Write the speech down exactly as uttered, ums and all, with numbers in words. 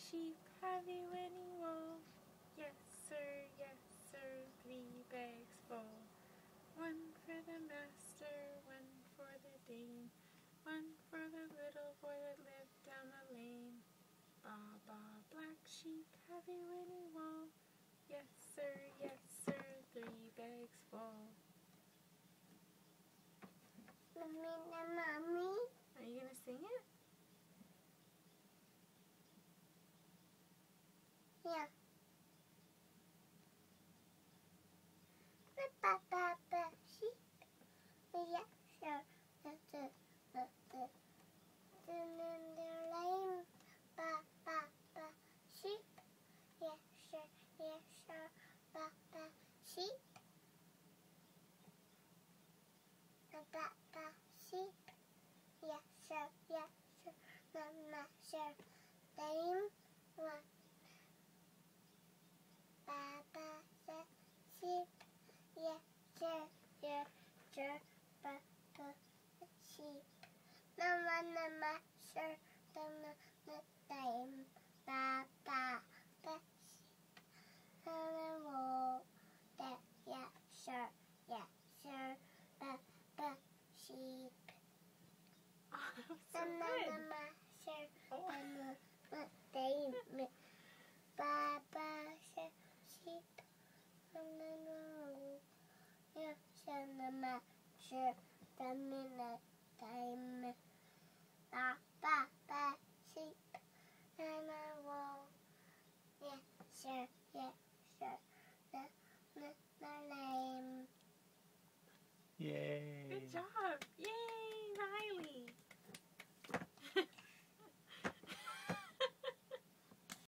sheep, have you any wool? Yes, sir, yes, sir, three bags full. One for the master, one for the dame, one for the little boy that lived down the lane. Baa Baa Black Sheep, have you any wool? Yes, sir, yes, sir, three bags full. Mommy, mommy. Are you gonna sing it? Yeah. The Baa Baa Black Sheep. Yeah, sure. The the the the the the lame Baa Baa Black Sheep. Yeah, sure. Yeah, sure. Baa Baa Sheep. The Baa Baa Sheep. Yeah, sure. Yeah, sure. Mama, sure. Lame one. Baa Baa Black Sheep. Yeah, sure. Yeah, sure. Baa Baa Sheep. Mama, mama, sure. Mama, lame. Baa Baa Black Sheep. Mama, that. Yeah, sure. Yeah, sure. Baa Baa Sheep. Oh, that was so Mama, good. mama, sure. Oh. Mama, lame. Baa Baa Sheep. Mama, yeah, sure. Mama, sure. Mama, lame. Baa